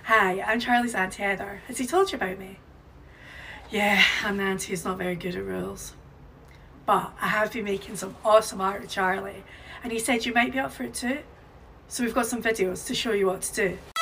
Hi, I'm Charlie's Auntie Heather. Has he told you about me? Yeah, I'm the auntie who's not very good at rules. But I have been making some awesome art with Charlie, and he said you might be up for it too. So we've got some videos to show you what to do.